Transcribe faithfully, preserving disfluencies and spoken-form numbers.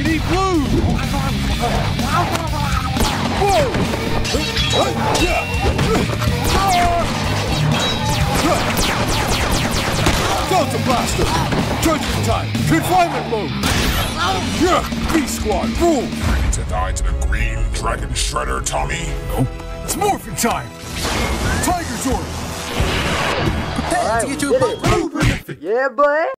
need blue! Whoa! Delta Blaster! Judgment time! Confinement mode! Yeah! B-Squad, rule! Ready to die to the green dragon shredder, Tommy? Nope. It's morphin' time! Tiger's order! All right, we did it. Yeah, boy.